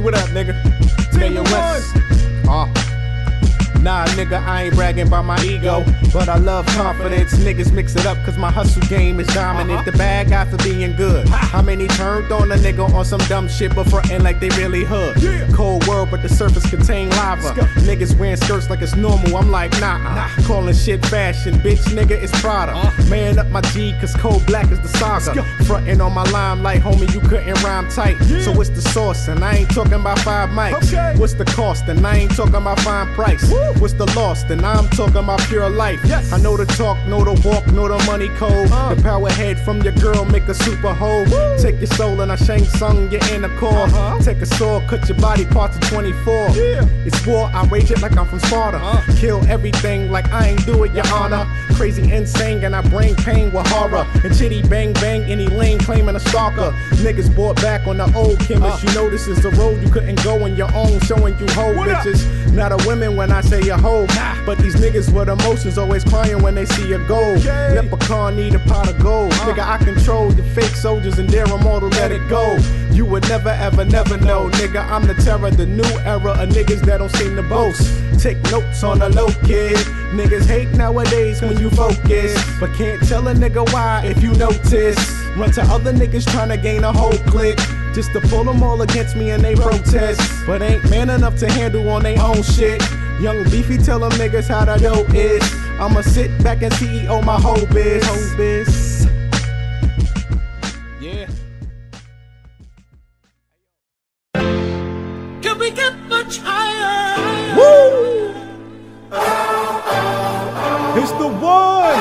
what up, nigga? KEMIST. Nah, nigga, I ain't bragging about my ego, but I love confidence. Niggas mix it up cause my hustle game is dominant. The bag got for being good. How many turned on a nigga on some dumb shit but frontin' like they really hood? Cold world but the surface contain lava. Niggas wearing skirts like it's normal, I'm like nah. Calling shit fashion, bitch nigga it's Prada. Man up my G cause cold black is the saga. Frontin' on my limelight, homie you couldn't rhyme tight. So what's the sauce? And I ain't talking about 5 mics. What's the cost? And I ain't talking about fine price. What's the loss? And I'm talking about pure life. I know the talk, know the walk, know the money code. The power head from your girl make a super hoe. Take your soul and I Shang Tsung your inner core. Take a sword, cut your body parts to 24. It's war, I rage it like I'm from Sparta. Kill everything like I ain't do it, your honor. Crazy, insane, and I bring pain with horror. And chitty bang bang, any lane claiming a stalker. Niggas bought back on the old chemist. You know this is the road you couldn't go on your own. Showing you hoe bitches. Not a women when I say a hoe. But these niggas with emotions always crying when they see a goal. Leprechaun need a pot of gold. Nigga, I control the fake soldiers and dare them all to let it go. You would never ever never know. Nigga, I'm the terror, the new era of niggas that don't seem to boast. Take notes on the low, kid. Niggas hate nowadays when you focus, but can't tell a nigga why if you notice. Run to other niggas trying to gain a whole clique, just to pull them all against me and they protest, but ain't man enough to handle on their own shit. Young Beefy tell them niggas how the dope is. I'ma sit back and CEO my whole biz. Yeah. Can we get much higher? Woo! It's the one!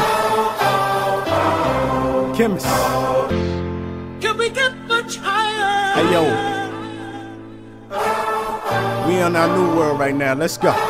KEMIST. Can we get much higher? Hey yo. We on our new world right now, let's go.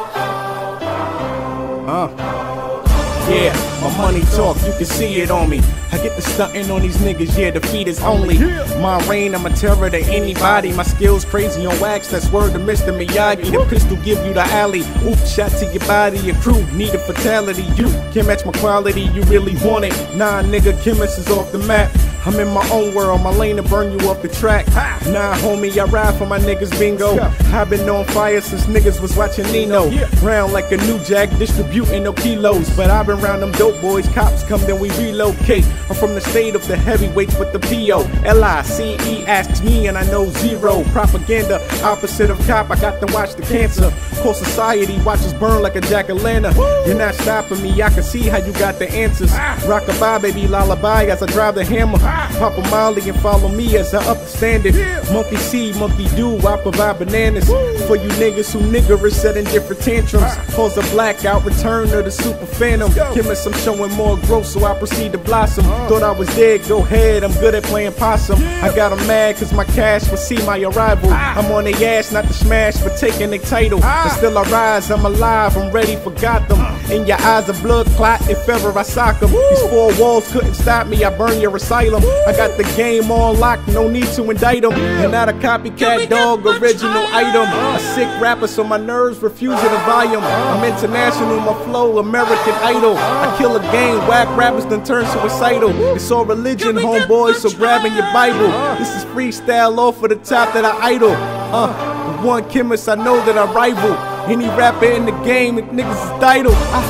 Yeah, my money talk, you can see it on me. I get the stuntin' on these niggas, yeah, defeat is only my reign, I'm a terror to anybody. My skills crazy on wax, that's word to Mr. Miyagi. The pistol give you the alley, oop, shot to your body. Your crew need a fatality, you can't match my quality, you really want it. Nah, nigga, KEMIST is off the map. I'm in my own world, my lane to burn you off the track. Nah, homie, I ride for my niggas bingo. I've been on fire since niggas was watching Nino. Round like a new jack, distributing no kilos. But I've been round them dope boys, cops come then we relocate. I'm from the state of the heavyweights with the P.O.L.I.C.E. asks me and I know zero. Propaganda, opposite of cop, I got to watch the cancer. Whole society watches burn like a jack-o'-lantern. You're not stopping me, I can see how you got the answers. Rock-a-bye, baby, lullaby as I drive the hammer. Pop a Molly and follow me as I up the standard. Monkey see, monkey do, I provide bananas. For you niggas who niggerish setting different tantrums. Cause a blackout, return of the super phantom. KEMIST, I'm showing more growth, so I proceed to blossom. Thought I was dead, go ahead, I'm good at playing possum. I got them mad cause my cash will see my arrival. I'm on their ass, not to smash, but taking their title. But still I rise, I'm alive, I'm ready for Gotham. In your eyes a blood clot, if ever I sock them. These 4 walls couldn't stop me, I burn your asylum. I got the game on lock, no need to indict them. And not a copycat dog, original item. A sick rapper, so my nerves refusing the volume. I'm international, my flow, American Idol. I kill a game, whack rappers then turn suicidal. It's all religion, homeboys, so grabbing your Bible. This is freestyle off of the top that I idol. The one KEMIST, I know that I rival. Any rapper in the game, niggas is idle.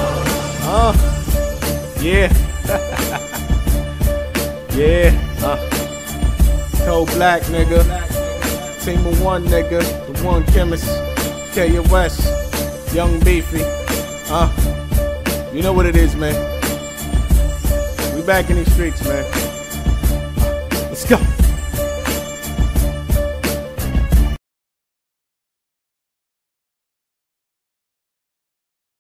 Yeah. Cold black nigga, team of one nigga, the one KEMIST, KEMIST, Young Beefy. You know what it is, man. We back in these streets, man. Let's go.